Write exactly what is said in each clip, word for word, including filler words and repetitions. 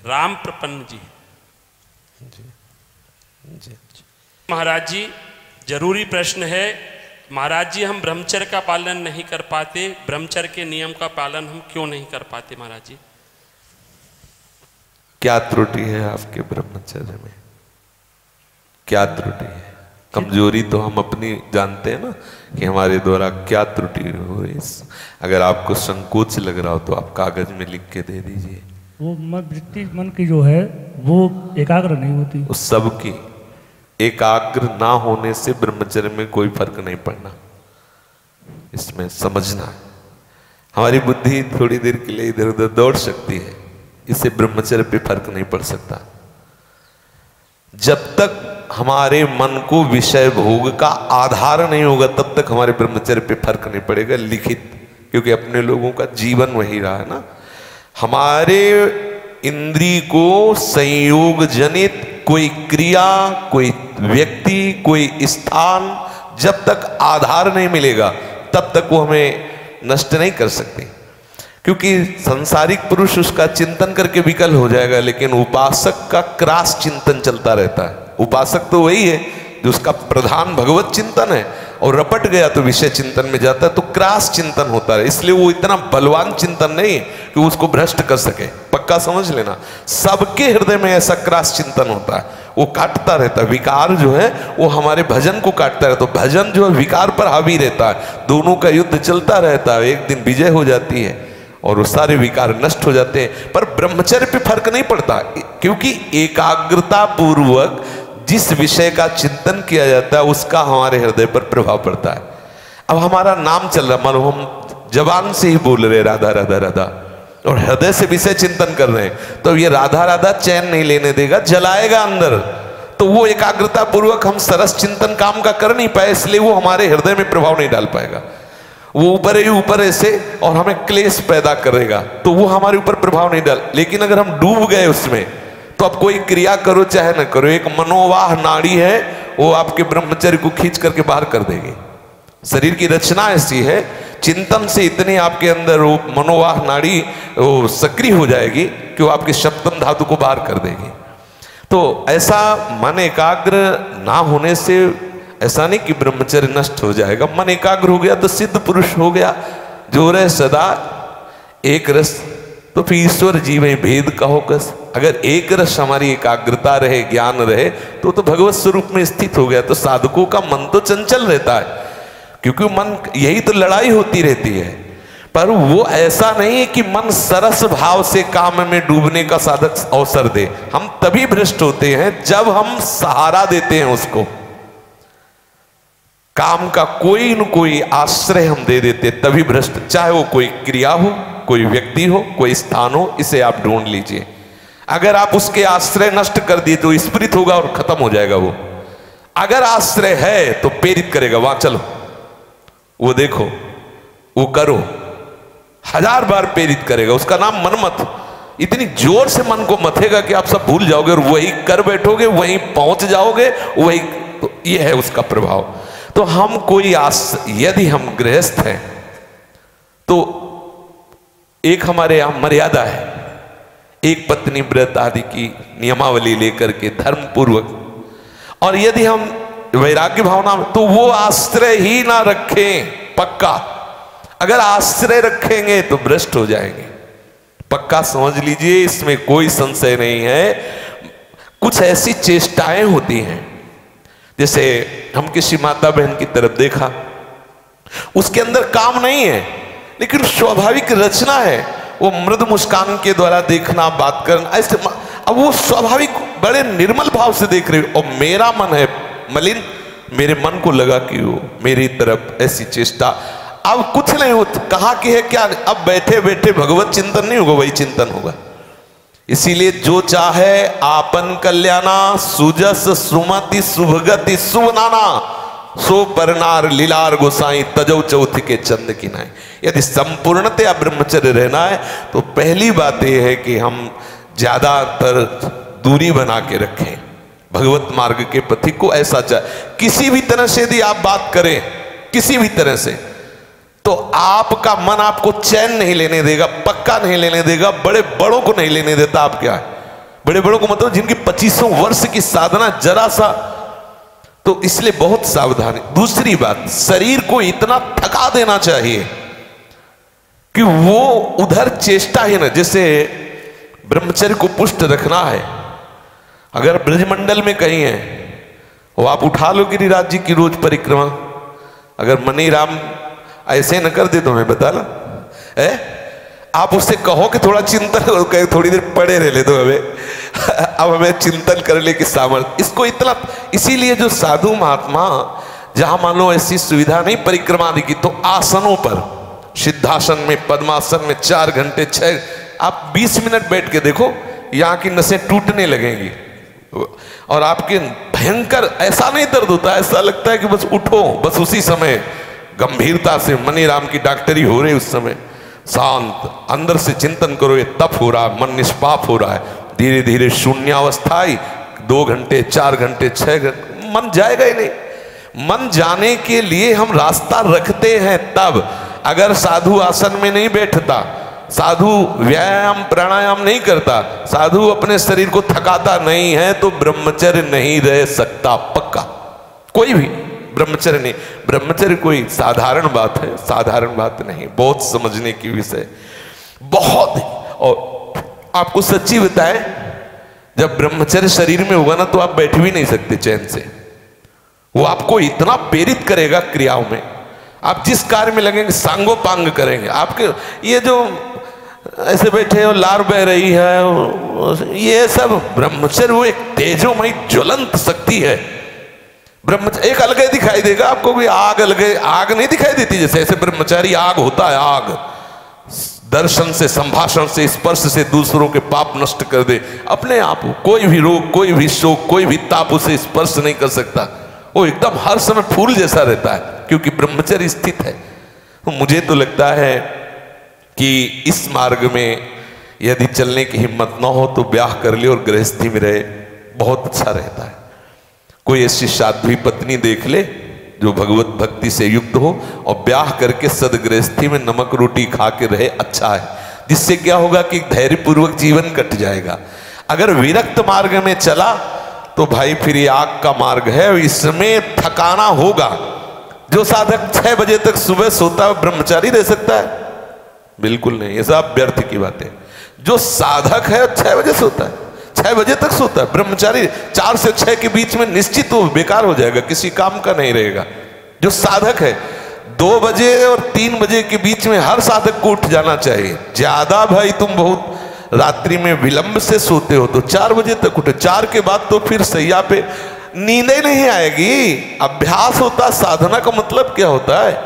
राम प्रपन्न जी। जी जी महाराज जी, जरूरी प्रश्न है। महाराज जी, हम ब्रह्मचर्य का पालन नहीं कर पाते, ब्रह्मचर्य के नियम का पालन हम क्यों नहीं कर पाते महाराज जी? क्या त्रुटि है आपके ब्रह्मचर्य में? क्या त्रुटि है? कमजोरी तो हम अपनी जानते हैं ना कि हमारे द्वारा क्या त्रुटि हो रही। अगर आपको संकोच लग रहा हो तो आप कागज में लिख के दे दीजिए। वो मन वृत्ति मन की जो है वो एकाग्र नहीं होती। उस सब की एकाग्र ना होने से ब्रह्मचर्य में कोई फर्क नहीं पड़ना, इसमें समझना है। हमारी बुद्धि थोड़ी देर के लिए इधर उधर दौड़ सकती है, इससे ब्रह्मचर्य पे फर्क नहीं पड़ सकता। जब तक हमारे मन को विषय भोग का आधार नहीं होगा तब तक हमारे ब्रह्मचर्य पे फर्क नहीं पड़ेगा लिखित, क्योंकि अपने लोगों का जीवन वही रहा है ना। हमारे इंद्री को संयोग जनित कोई क्रिया, कोई व्यक्ति, कोई स्थान जब तक आधार नहीं मिलेगा तब तक वो हमें नष्ट नहीं कर सकते, क्योंकि संसारिक पुरुष उसका चिंतन करके विकल हो जाएगा, लेकिन उपासक का क्रास चिंतन चलता रहता है। उपासक तो वही है जो उसका प्रधान भगवत चिंतन है, और रपट गया तो विषय चिंतन में जाता है, तो क्रास चिंतन होता है। इसलिए वो इतना बलवान चिंतन नहीं है कि उसको भ्रष्ट कर सके। पक्का समझ लेना, सबके हृदय में ऐसा क्रास चिंतन होता है, वो काटता रहता है। विकार जो है वो हमारे भजन को काटता है, तो भजन जो है विकार पर हावी रहता है। दोनों का युद्ध चलता रहता है, एक दिन विजय हो जाती है और वो सारे विकार नष्ट हो जाते हैं। पर ब्रह्मचर्य पे फर्क नहीं पड़ता, क्योंकि एकाग्रता पूर्वक जिस विषय का चिंतन किया जाता है उसका हमारे हृदय पर प्रभाव पड़ता है। अब हमारा नाम चल रहा, मानो हम जबान से ही बोल रहे राधा राधा राधा, और हृदय से विषय चिंतन कर रहे हैं, तो ये राधा राधा चैन नहीं लेने देगा, जलाएगा अंदर। तो वो एकाग्रता पूर्वक हम सरस चिंतन काम का कर नहीं पाए, इसलिए वो हमारे हृदय में प्रभाव नहीं डाल पाएगा। वो ऊपर ही ऊपर ऐसे और हमें क्लेश पैदा करेगा, तो वो हमारे ऊपर प्रभाव नहीं डाल। लेकिन अगर हम डूब गए उसमें, तो अब कोई क्रिया करो चाहे न करो, एक मनोवाह नाड़ी है वो आपके ब्रह्मचर्य को खींच करके बाहर कर देगी। शरीर की रचना ऐसी है, चिंतन से इतनी आपके अंदर वो मनोवाह नाड़ी वो सक्रिय हो जाएगी कि वो आपके सप्तम धातु को बाहर कर देगी। तो ऐसा मन एकाग्र ना होने से ऐसा नहीं कि ब्रह्मचर्य नष्ट हो जाएगा। मन एकाग्र हो गया तो सिद्ध पुरुष हो गया, जो रहे सदा एक रस, तो फिर ईश्वर जीव भेद कहो कस। अगर एक रस हमारी एकाग्रता रहे, ज्ञान रहे, तो तो भगवत स्वरूप में स्थित हो गया। तो साधकों का मन तो चंचल रहता है, क्योंकि मन, यही तो लड़ाई होती रहती है। पर वो ऐसा नहीं है कि मन सरस भाव से काम में डूबने का साधक अवसर दे। हम तभी भ्रष्ट होते हैं जब हम सहारा देते हैं उसको, काम का कोई न कोई आश्रय हम दे देते, तभी भ्रष्ट। चाहे वो कोई क्रिया हो, कोई व्यक्ति हो, कोई स्थान हो, इसे आप ढूंढ लीजिए। अगर आप उसके आश्रय नष्ट कर दिए तो स्फुरित होगा और खत्म हो जाएगा वो। अगर आश्रय है तो प्रेरित करेगा, वहां चलो, वो देखो, वो करो, हजार बार प्रेरित करेगा। उसका नाम मनमत। इतनी जोर से मन को मथेगा कि आप सब भूल जाओगे और वही कर बैठोगे, वहीं पहुंच जाओगे, वही। तो ये है उसका प्रभाव। तो हम कोई आस, यदि हम गृहस्थ हैं तो एक हमारे यहां मर्यादा है, एक पत्नी व्रत आदि की नियमावली लेकर के धर्म पूर्वक। और यदि हम वैराग्य भावना में, तो वो आश्रय ही ना रखें। पक्का अगर आश्रय रखेंगे तो भ्रष्ट हो जाएंगे, पक्का समझ लीजिए, इसमें कोई संशय नहीं है। कुछ ऐसी चेष्टाएं होती हैं, जैसे हम किसी माता बहन की तरफ देखा, उसके अंदर काम नहीं है, लेकिन स्वाभाविक रचना है, वो मृदु मुस्कान के द्वारा देखना, बात करना, ऐसे। अब वो स्वाभाविक बड़े निर्मल भाव से देख रहे हो, और मेरा मन है मलिन, मेरे मन को लगा कि वो मेरी तरफ ऐसी चेष्टा। अब कुछ नहीं हो, कहा कि है क्या, अब बैठे बैठे भगवत चिंतन नहीं होगा, वही चिंतन होगा। इसीलिए जो चाहे आपन कल्याणा, सुजस सुमति शुभगति शुभ नाना, सो परनार लीलार गोसाई तजौ चौथ के चंद की नाई। यदि संपूर्णतया ब्रह्मचर्य रहना है तो पहली बात यह है कि हम ज्यादातर दूरी बना के रखें भगवत मार्ग के पथिक को। ऐसा चाहे किसी भी तरह से यदि आप बात करें, किसी भी तरह से, तो आपका मन आपको चैन नहीं लेने देगा, पक्का नहीं लेने देगा, बड़े बड़ों को नहीं लेने देता। आप क्या है, बड़े बड़ों को मतलब जिनकी पच्चीसों वर्ष की साधना जरा सा, तो इसलिए बहुत सावधानी। दूसरी बात, शरीर को इतना थका देना चाहिए कि वो उधर चेष्टा ही ना, जैसे ब्रह्मचर्य को पुष्ट रखना है, अगर ब्रजमंडल में कहीं है वो आप उठा लो गिरिराज जी की रोज परिक्रमा, अगर मनी राम ऐसे न कर दे तो मैं बता ला है, आप उससे कहो कि थोड़ा चिंतन कहे, थोड़ी देर पड़े रह ले दो हमें अब हमें चिंतन करने की सामर्थ्य, इसको इतना। इसीलिए जो साधु महात्मा जहां मान लो ऐसी सुविधा नहीं परिक्रमा आदि की, तो आसनों पर, सिद्धासन में, पद्मासन में चार घंटे छह, आप बीस मिनट बैठ के देखो, यहाँ की नसें टूटने लगेंगी और आपके भयंकर ऐसा नहीं दर्द होता, ऐसा लगता है कि बस उठो, बस उसी समय गंभीरता से मनी राम की डॉक्टरी हो रही, उस समय शांत अंदर से चिंतन करो, ये तप हो रहा है, मन निष्पाप हो रहा है, धीरे धीरे शून्यावस्था आई, दो घंटे चार घंटे छह घंटे, मन जाएगा ही नहीं। मन जाने के लिए हम रास्ता रखते हैं तब, अगर साधु आसन में नहीं बैठता, साधु व्यायाम प्राणायाम नहीं करता, साधु अपने शरीर को थकाता नहीं है, तो ब्रह्मचर्य नहीं रह सकता पक्का, कोई भी ब्रह्मचर्य नहीं। ब्रह्मचर्य कोई साधारण बात है, साधारण बात नहीं, बहुत समझने की विषय, बहुत। और आपको सच्ची बताएं, जब ब्रह्मचर्य शरीर में होगा ना तो आप बैठ भी नहीं सकते चैन से, वो आपको इतना प्रेरित करेगा क्रियाओं में, आप जिस कार्य में लगेंगे सांगोपांग करेंगे। आपके ये जो ऐसे बैठे हो, लार बह रही है, ये सब ब्रह्मचर्य वो एक तेजोमयी ज्वलंत शक्ति है। ब्रह्मचर्य एक अलग दिखाई देगा आपको, भी आग अलग, आग नहीं दिखाई देती जैसे, ऐसे ब्रह्मचारी आग होता है, आग दर्शन से, संभाषण से, स्पर्श से दूसरों के पाप नष्ट कर दे अपने आप। कोई भी रोग, कोई भी शोक, कोई भी ताप उसे स्पर्श नहीं कर सकता, वो एकदम हर समय फूल जैसा रहता है, क्योंकि ब्रह्मचर्य स्थित है। तो मुझे तो लगता है कि इस मार्ग में यदि चलने की हिम्मत ना हो तो ब्याह कर ले और गृहस्थी में रहे, बहुत अच्छा रहता है। कोई ऐसी साध्वी पत्नी देख ले जो भगवत भक्ति से युक्त हो और ब्याह करके सदगृहस्थी में नमक रोटी खा के रहे, अच्छा है, जिससे क्या होगा कि धैर्यपूर्वक जीवन कट जाएगा। अगर विरक्त मार्ग में चला तो भाई फिर ये आग का मार्ग है, इसमें थकाना होगा। जो साधक छह बजे तक सुबह सोता है ब्रह्मचारी रह सकता है? बिल्कुल नहीं, ये सब व्यर्थ की बात है। जो साधक है छह बजे सोता है, छह बजे तक सोता है। ब्रह्मचारी चार से छह के बीच में निश्चित वो बेकार हो जाएगा, किसी काम का नहीं रहेगा। जो साधक है दो बजे और तीन बजे के बीच में हर साधक को उठ जाना चाहिए। ज्यादा भाई तुम बहुत रात्रि में विलंब से सोते हो तो चार बजे तक उठे, चार के बाद तो फिर सैया पे नींद ही नहीं आएगी। अभ्यास होता है, साधना का मतलब क्या होता है?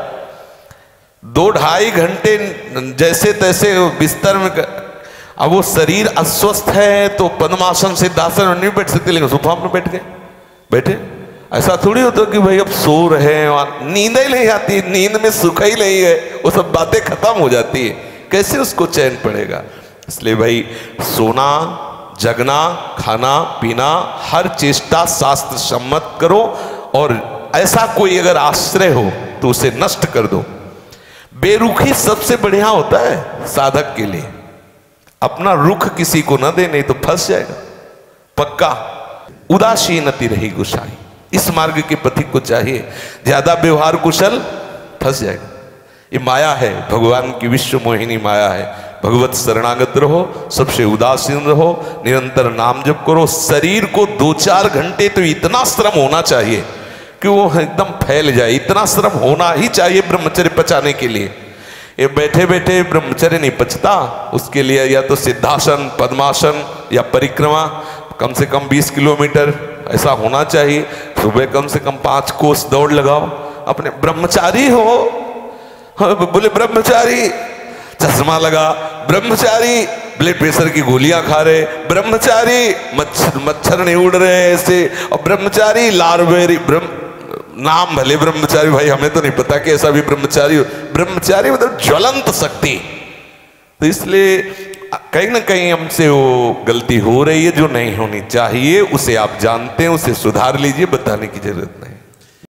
दो ढाई घंटे जैसे तैसे बिस्तर में, अब वो शरीर अस्वस्थ है तो पद्मासन सिद्धासन में नहीं बैठ सकते, लेकिन सोफा में बैठ गए, बैठे। ऐसा थोड़ी होता कि भाई अब सो रहे हैं, नींद ही नहीं आती, नींद में सुख ही नहीं है, वो सब बातें खत्म हो जाती है, कैसे उसको चैन पड़ेगा? इसलिए भाई सोना, जगना, खाना पीना, हर चेष्टा शास्त्र सम्मत करो, और ऐसा कोई अगर आश्रय हो तो उसे नष्ट कर दो। बेरुखी सबसे बढ़िया होता है साधक के लिए। अपना रुख किसी को न दे, नहीं तो फंस जाएगा पक्का। उदासीनति रही गुसाई, इस मार्ग के पथिक को चाहिए। ज्यादा व्यवहार कुशल फंस जाएगा। ये माया है, भगवान की विश्व मोहिनी माया है। भगवत शरणागत रहो, सबसे उदासीन रहो, निरंतर नाम जप करो। शरीर को दो चार घंटे तो इतना श्रम होना चाहिए कि वो एकदम फैल जाए, इतना श्रम होना ही चाहिए ब्रह्मचर्य पचाने के लिए। ये बैठे बैठे ब्रह्मचर्य नहीं पचता, उसके लिए या तो सिद्धासन, पद्मासन या परिक्रमा कम से कम बीस किलोमीटर ऐसा होना चाहिए। सुबह कम से कम पांच कोस दौड़ लगाओ। अपने ब्रह्मचारी हो, बोले ब्रह्मचारी चश्मा लगा, ब्रह्मचारी ब्लड प्रेशर की गोलियां खा रहे, ब्रह्मचारी मच्छर मच्छर नहीं उड़ रहे ऐसे, और ब्रह्मचारी लारबेरी ब्रह्म नाम भले ब्रह्मचारी, भाई हमें तो नहीं पता कि ऐसा भी ब्रह्मचारी हो। ब्रह्मचारी मतलब ज्वलंत शक्ति। तो इसलिए कहीं ना कहीं हमसे वो गलती हो रही है जो नहीं होनी चाहिए, उसे आप जानते हैं, उसे सुधार लीजिए, बताने की जरूरत नहीं।